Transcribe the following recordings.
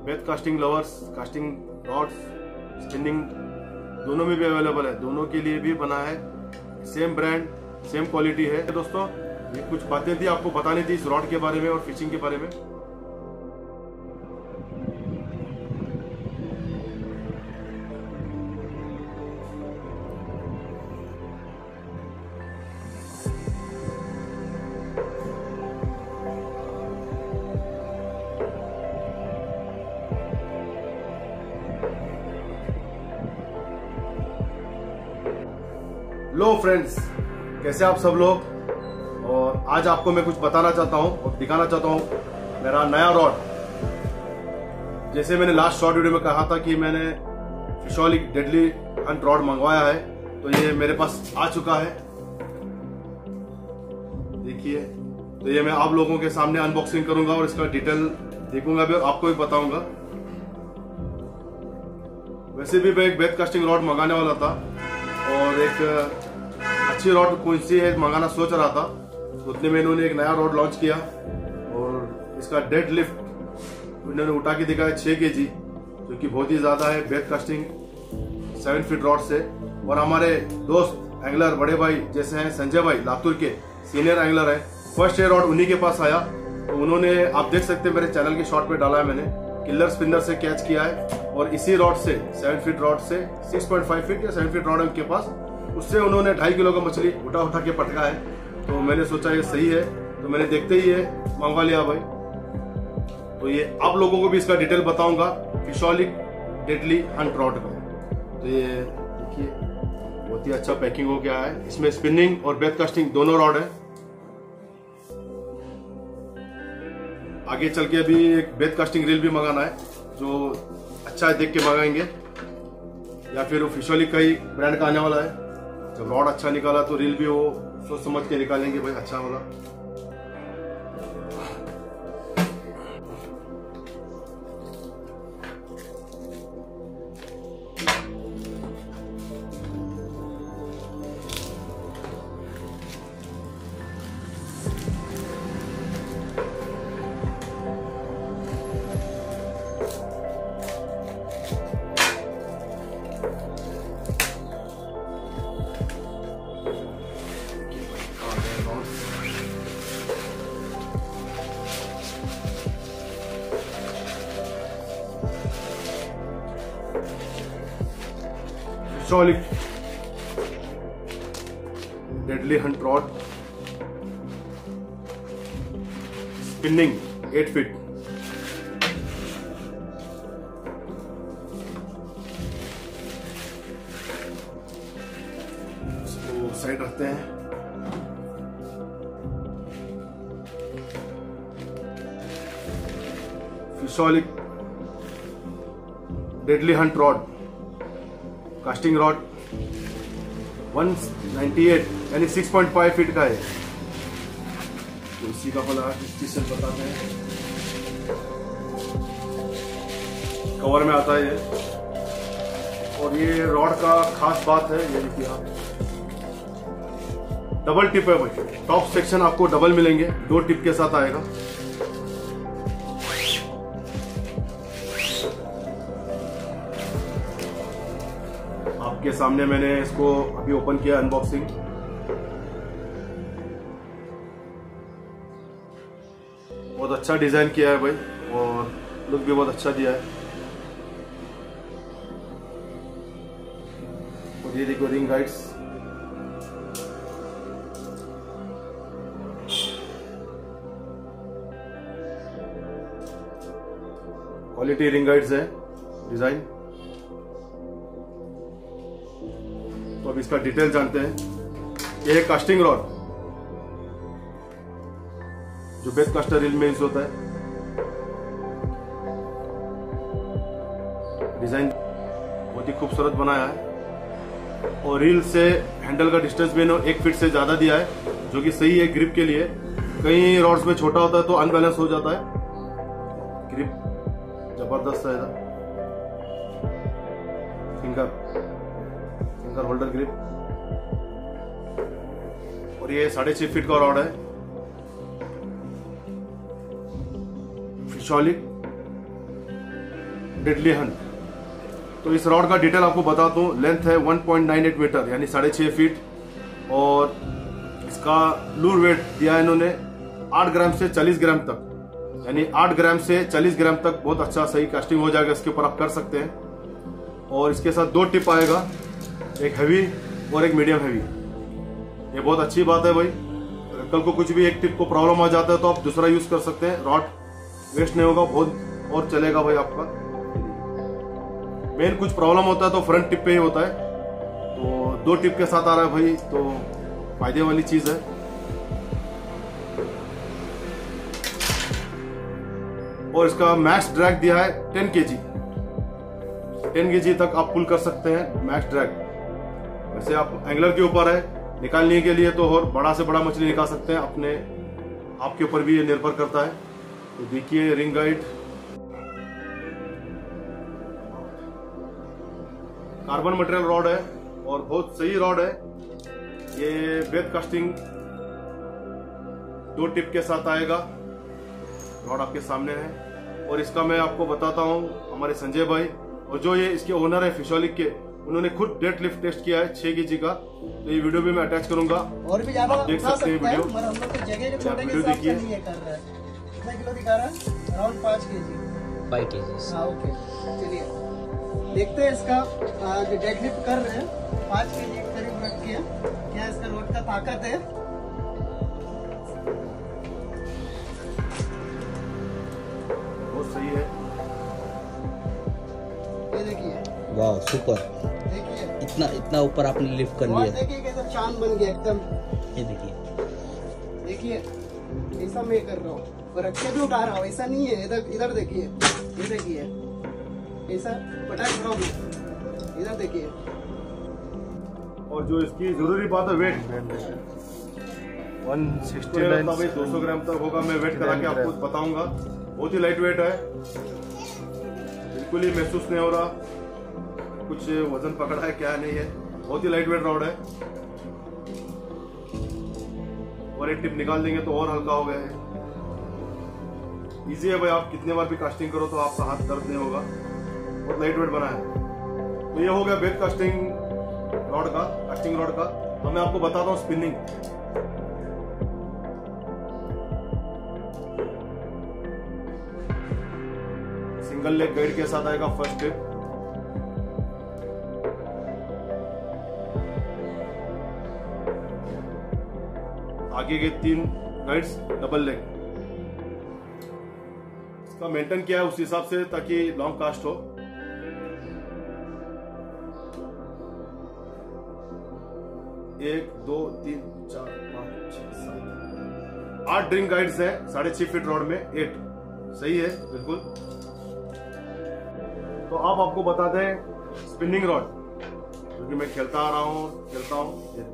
Beth casting lovers, casting rods, spinning दोनों में भी अवेलेबल है। दोनों के लिए भी बना है, सेम ब्रांड सेम क्वालिटी है। दोस्तों ये कुछ बातें थी आपको बतानी थी इस रॉड के बारे में और फिशिंग के बारे में। लो फ्रेंड्स, कैसे आप सब लोग। और आज आपको मैं कुछ बताना चाहता हूं और दिखाना चाहता हूं मेरा नया रॉड। जैसे मैंने लास्ट शॉर्ट वीडियो में कहा था कि मैंने फिशोलिक डेडली हंट रॉड मंगवाया है, तो ये मेरे पास आ चुका है। देखिए, तो ये मैं आप लोगों के सामने अनबॉक्सिंग करूंगा और इसका डिटेल देखूंगा भी और आपको भी बताऊंगा। वैसे भी मैं एक बेथ कास्टिंग रॉड मंगाने वाला था और एक अच्छी रॉड कौन सी है मंगाना सोच रहा था, तो उतने में इन्होंने एक नया रॉड लॉन्च किया और इसका डेड लिफ्ट इन्होंने उठा के दिखाया 6 kg, जो कि बहुत ही ज्यादा है बेथ कास्टिंग 7 फीट रॉड से। और हमारे दोस्त एंगलर बड़े भाई जैसे हैं संजय भाई लातूर के सीनियर एंगलर है, फर्स्ट ये रॉड उन्हीं के पास आया, तो उन्होंने आप देख सकते हैं मेरे चैनल के शॉर्ट पे डाला है मैंने, किलर स्पिनर से कैच किया है और इसी रॉड से 7 फीट रॉड से 6.5 फीट या 7 फीट रॉड है उनके पास, उससे उन्होंने 2.5 किलो का मछली उठा के पटका है। तो मैंने सोचा ये सही है, तो मैंने देखते ही ये मंगवा लिया भाई। तो ये आप लोगों को भी इसका डिटेल बताऊंगा फिशोलिक डेडली हंट रॉड का। तो ये देखिए बहुत ही अच्छा पैकिंग हो गया है, इसमें स्पिनिंग और बेथ कास्टिंग दोनों रॉड है। आगे चल के अभी एक बेथ कास्टिंग रील भी मंगाना है, जो अच्छा है देख के मंगाएंगे, या फिर वो फिशोलिक का ही ब्रांड का आने वाला है। जब रॉड अच्छा निकाला तो रील भी वो सोच समझ के निकालेंगे भाई, अच्छा होगा। Fisholic deadly hunt rod spinning 8 feet. इसको साइड रखते हैं। Fisholic deadly hunt rod casting rod 198 यानी 6.5 फीट का है। तो इसी का फला डिस्क्रिप्शन बताते हैं, कवर में आता है ये। और ये रॉड का खास बात है, ये देखिए आप, डबल टिप है भाई। टॉप सेक्शन आपको डबल मिलेंगे, 2 टिप के साथ आएगा। आपके सामने मैंने इसको अभी ओपन किया, अनबॉक्सिंग। बहुत अच्छा डिजाइन किया है भाई और लुक भी बहुत अच्छा दिया है। और ये देखो ring guides, quality ring guides है डिजाइन। तो अब इसका डिटेल जानते हैं। ये है कास्टिंग रॉड जो बेथ कास्टर रील में यूज होता है। डिजाइन बहुत ही खूबसूरत बनाया है और रील से हैंडल का डिस्टेंस भी 1 फीट से ज्यादा दिया है, जो कि सही है ग्रिप के लिए। कई रॉड्स में छोटा होता है तो अनबैलेंस हो जाता है। ग्रिप जबरदस्त है, फिंगर होल्डर ग्रिप। और ये 6.5 फीट का रॉड है, फिशोलिक डेडली हंट। तो इस रॉड का डिटेल आपको बता दूं, लेंथ है 1.98 मीटर यानी 6.5 फीट, और इसका लूर वेट दिया है इन्होंने 8 ग्राम से 40 ग्राम तक, यानी 8 ग्राम से 40 ग्राम तक बहुत अच्छा सही कास्टिंग हो जाएगा। इसके ऊपर आप कर सकते हैं। और इसके साथ 2 टिप आएगा, एक हैवी और एक मीडियम हैवी। ये बहुत अच्छी बात है भाई, कल को कुछ भी एक टिप को प्रॉब्लम आ जाता है तो आप दूसरा यूज कर सकते हैं, रॉड वेस्ट नहीं होगा, बहुत और चलेगा भाई आपका। मेन कुछ प्रॉब्लम होता है तो फ्रंट टिप पे ही होता है, तो 2 टिप के साथ आ रहा है भाई, तो फायदे वाली चीज है। और इसका मैक्स ड्रैग दिया है 10 kg तक आप पुल कर सकते हैं मैक्स ड्रैग। वैसे आप एंगलर के ऊपर है, निकालने के लिए तो और बड़ा से बड़ा मछली निकाल सकते हैं, अपने आपके ऊपर भी ये निर्भर करता है। तो देखिए ring guide, carbon material rod है और बहुत सही रॉड है। ये बेथ कास्टिंग 2 टिप के साथ आएगा, रॉड आपके सामने है। और इसका मैं आपको बताता हूँ, हमारे संजय भाई और जो ये इसके ओनर है फिशोलिक के, उन्होंने खुद डेड लिफ्ट टेस्ट किया है 6 kg का, तो ये वीडियो भी मैं अटैच करूंगा, और भी ज्यादा देख सकते हैं वीडियो। हम लोग तो जगह के छोटे के हिसाब से नहीं ये कर रहा है। कितना किलो दिखा रहा है? Around 5 kg। 5 kg। हाँ ओके, चलिए देखते हैं इसका जो डेड लिफ्ट कर रहे हैं 5 kg के करीब रख के, क्या इसका रोड का ताकत है। बहुत सही है, ये देखिए, वाह सुपर, देखिए इतना ऊपर आपने लिफ्ट कर लिया। देखिए कैसा चांद बन गया एकदम। ये देखिए ऐसा मैं कर रहा हूँ और रख के भी उठा रहा हूँ, ऐसा नहीं है। इधर देखिए, ये देखिए ऐसा पटाख रहा हूँ, इधर देखिए। और जो इसकी जरूरी बात है वेट 169 200 ग्राम तक होगा। मैं वेट करा के आपको बताऊंगा। बहुत ही लाइट वेट है, बिल्कुल ही महसूस नहीं हो रहा कुछ वजन पकड़ा है क्या नहीं है। बहुत ही लाइट वेट रॉड है और एक टिप निकाल देंगे तो और हल्का हो गया है। इजी है भाई, आप कितने बार भी कास्टिंग करो तो आपका हाथ दर्द नहीं होगा। बहुत लाइट वेट बना है। तो ये हो गया बेथ कास्टिंग रॉड का, कास्टिंग रॉड का। अब मैं आपको बताता हूँ स्पिनिंग। सिंगल लेग गाइड के साथ आएगा फर्स्ट टिप। आगे के 3 गाइड्स डबल लेग। इसका मेंटेन किया है उस हिसाब से ताकि लॉन्ग कास्ट हो। एक 2 3 4 5 6 7 8 ड्रिंक गाइड्स है 6.5 फीट रॉड में 8 सही है बिल्कुल। तो अब आपको बताते हैं स्पिनिंग रॉड, क्योंकि मैं खेलता आ रहा हूँ।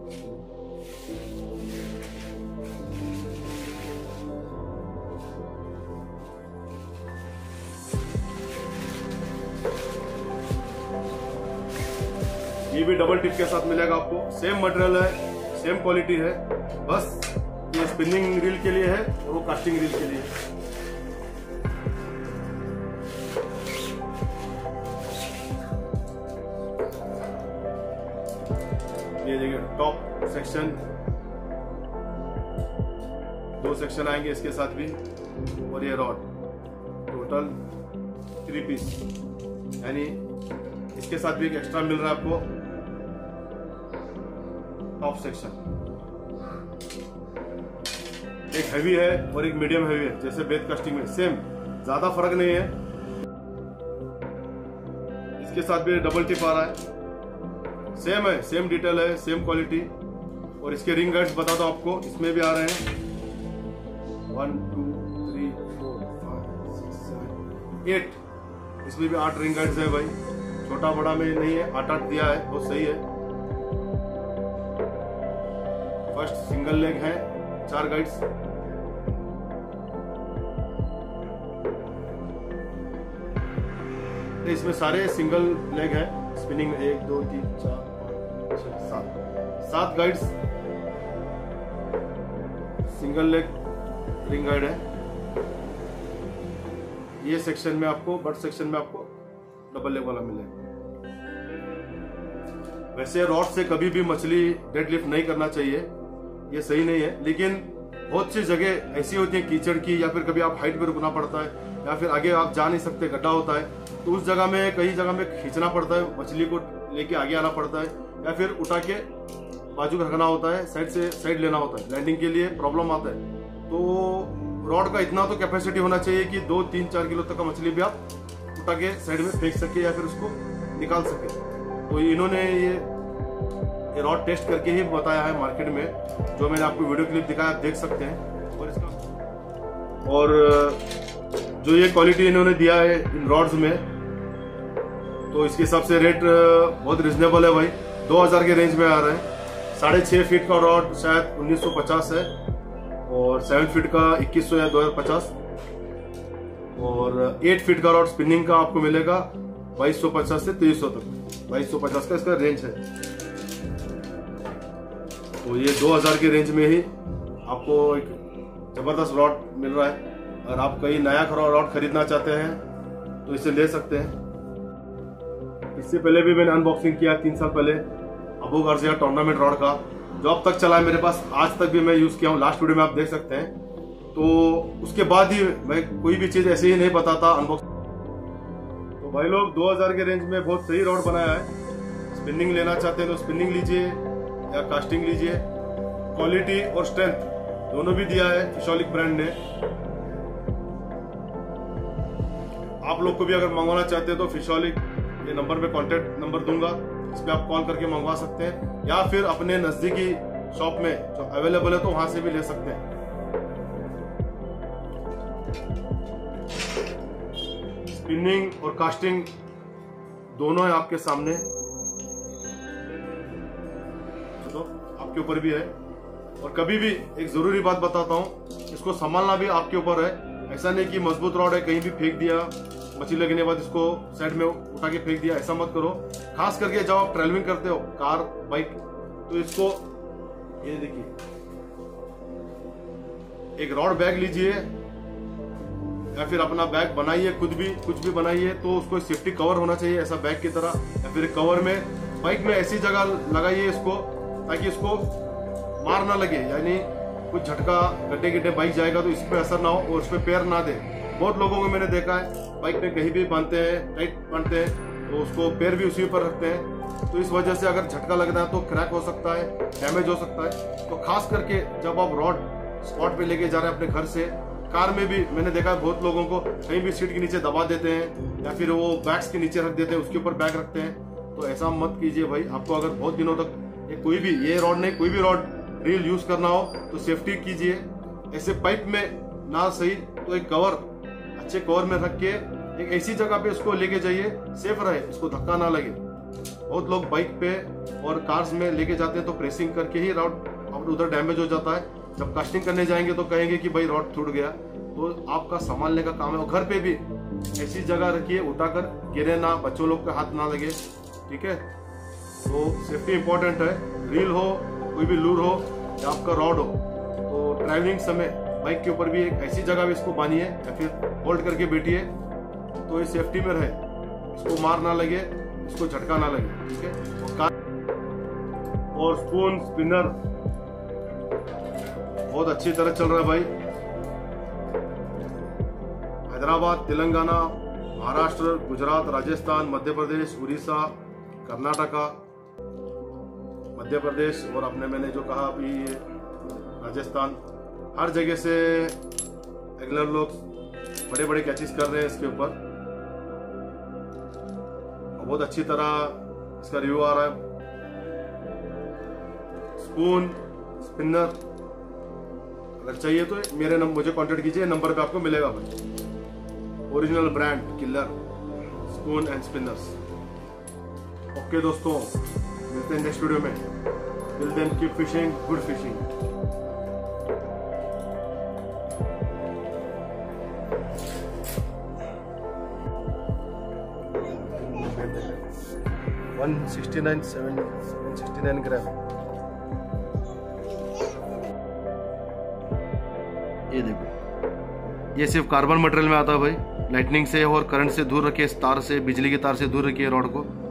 ये भी डबल टिप के साथ मिलेगा आपको। सेम मटेरियल है, सेम क्वालिटी है, बस ये स्पिनिंग रील के लिए है और वो कास्टिंग रील के लिए है। ये देखिए टॉप सेक्शन, 2 सेक्शन आएंगे इसके साथ भी, और ये रॉड टोटल 3 पीस, यानी इसके साथ भी एक एक्स्ट्रा मिल रहा है आपको टॉप सेक्शन। एक हैवी है और एक मीडियम हैवी है, जैसे बेथ कास्टिंग में सेम, ज्यादा फर्क नहीं है। इसके साथ भी डबल टिप आ रहा है, सेम है, सेम डिटेल है, सेम क्वालिटी। और इसके रिंग गाइड्स बता दो आपको, इसमें भी आ रहे हैं 1 2 3 4 5 6 7 8। इसमें भी 8 रिंग गाइड्स है भाई, छोटा बड़ा में नहीं है, 8 दिया है, बहुत सही है। फर्स्ट सिंगल लेग है, 4 गाइड्स। इसमें सारे सिंगल लेग है स्पिनिंग में, 1 2 3 4 5 6 7 guides single leg ring guide है। ये सेक्शन में आपको, बट सेक्शन में आपको डबल लेग वाला मिलेगा। वैसे रॉड से कभी भी मछली डेडलिफ्ट नहीं करना चाहिए, ये सही नहीं है, लेकिन बहुत सी जगह ऐसी होती है कीचड़ की, या फिर कभी आप हाइट पे रुकना पड़ता है, या फिर आगे आप जा नहीं सकते, गड्ढा होता है, तो उस जगह में कई जगह में खींचना पड़ता है, मछली को लेके आगे आना पड़ता है, या फिर उठा के बाजू रखना होता है, साइड से साइड लेना होता है, लैंडिंग के लिए प्रॉब्लम आता है। तो रॉड का इतना तो कैपेसिटी होना चाहिए कि 2-3-4 किलो तक का मछली भी आप उठा के साइड में फेंक सके या फिर उसको निकाल सके। तो इन्होंने ये रॉड टेस्ट करके ही बताया है मार्केट में, जो मैंने आपको वीडियो क्लिप दिखाया, आप देख सकते हैं। और जो ये क्वालिटी इन्होंने दिया है इन रॉड्स में, तो इसके हिसाब से रेट बहुत रिजनेबल है भाई, 2000 के रेंज में आ रहा है। 6.5 फीट का रॉड शायद 1950 है, और 7 फीट का 2100 या 2050, और 8 फीट का रॉड स्पिनिंग का आपको मिलेगा 2250 से 2300 तक। 2250 का इसका रेंज है। तो ये 2000 के रेंज में ही आपको एक जबरदस्त रॉड मिल रहा है। अगर आप कहीं नया रॉड खरीदना चाहते हैं तो इसे ले सकते हैं। इससे पहले भी मैंने अनबॉक्सिंग किया 3 साल पहले अबू गार्सिया टूर्नामेंट रॉड का, जो अब तक चला है मेरे पास, आज तक भी मैं यूज किया हूँ, लास्ट वीडियो में आप देख सकते हैं। तो उसके बाद ही मैं कोई भी चीज ऐसे ही नहीं बताता अनबॉक्सिंग। तो भाई लोग 2000 के रेंज में बहुत सही रॉड बनाया है। स्पिनिंग लेना चाहते हैं तो स्पिनिंग लीजिए या कास्टिंग लीजिए। क्वालिटी और स्ट्रेंथ दोनों भी दिया है फिशोलिक ब्रांड ने। आप लोग को भी अगर मंगवाना चाहते हैं तो फिशोलिक ये नंबर पे कांटेक्ट नंबर दूंगा, इस पे आप कॉल करके मंगवा सकते हैं, या फिर अपने नजदीकी शॉप में जो अवेलेबल है तो वहां से भी ले सकते हैं। स्पिनिंग और कास्टिंग दोनों है आपके सामने, तो आपके ऊपर भी है। और कभी भी एक जरूरी बात बताता हूं, इसको संभालना भी आपके ऊपर है। ऐसा नहीं कि मजबूत रॉड है कहीं भी फेंक दिया, मछली लगने के बाद इसको साइड में उठा के फेंक दिया, ऐसा मत करो। खास करके जब आप ट्रैवलिंग करते हो कार बाइक, तो इसको ये देखिए, एक रॉड बैग लीजिए या फिर अपना बैग बनाइए, खुद भी कुछ भी बनाइए, तो उसको सेफ्टी कवर होना चाहिए ऐसा बैग की तरह, या फिर कवर में बाइक में ऐसी जगह लगाइए इसको ताकि इसको मार ना लगे, यानी कुछ झटका गड्ढे गिड्ढे बाइक जाएगा तो इस पे असर ना हो और उस पे पैर ना दे। बहुत लोगों को मैंने देखा है बाइक पे कहीं भी बांधते हैं, टाइट बांधते हैं, तो उसको पैर भी उसी पर रखते हैं, तो इस वजह से अगर झटका लगना है तो क्रैक हो सकता है, डैमेज हो सकता है। तो खास करके जब आप रॉड स्पॉट पे लेके जा रहे हैं अपने घर से, कार में भी मैंने देखा है बहुत लोगों को कहीं भी सीट के नीचे दबा देते हैं, या फिर वो बैग्स के नीचे रख देते हैं, उसके ऊपर बैग रखते हैं। तो ऐसा मत कीजिए भाई। आपको अगर बहुत दिनों तक कोई भी, ये रॉड नहीं, कोई भी रॉड रील यूज करना हो तो सेफ्टी कीजिए। ऐसे पाइप में ना सही तो एक कवर, अच्छे कवर में रख के एक ऐसी जगह पे इसको लेके जाइए, सेफ रहे, इसको धक्का ना लगे। बहुत लोग बाइक पे और कार्स में लेके जाते हैं तो प्रेसिंग करके ही रॉड उधर डैमेज हो जाता है। जब कास्टिंग करने जाएंगे तो कहेंगे कि भाई रॉड टूट गया, तो आपका संभालने का काम है। और घर पे भी ऐसी जगह रखिए, उठाकर गिरे ना, बच्चों लोग का हाथ ना लगे, ठीक है। तो सेफ्टी इंपॉर्टेंट है। रील हो, कोई भी लूर हो या आपका रॉड हो, तो ट्रैवलिंग समय बाइक के ऊपर भी एक ऐसी जगह भी इसको बांधिए या फिर होल्ड करके बैठिए, तो ये सेफ्टी में रहे, इसको मार ना लगे, इसको झटका ना लगे, ठीक है। और स्पून स्पिनर बहुत अच्छी तरह चल रहा है भाई। हैदराबाद, तेलंगाना, महाराष्ट्र, गुजरात, राजस्थान, मध्य प्रदेश, उड़ीसा, कर्नाटका, मध्य प्रदेश और अपने मैंने जो कहा अभी राजस्थान, हर जगह से एंगलर लोग बड़े बड़े कैचेस कर रहे हैं इसके ऊपर। बहुत अच्छी तरह इसका रिव्यू आ रहा है। स्पून स्पिनर अगर चाहिए तो मुझे कांटेक्ट कीजिए, नंबर पे आपको मिलेगा भाई। Original brand killer spoon and spinners. Okay दोस्तों, मिलते हैं नेक्स्ट वीडियो में। Till then keep fishing, good fishing. $169 gram. ये देखो, ये सिर्फ कार्बन मटेरियल में आता है भाई, लाइटनिंग से और करंट से दूर रखिए, इस तार से, बिजली की तार से दूर रखिए रॉड को।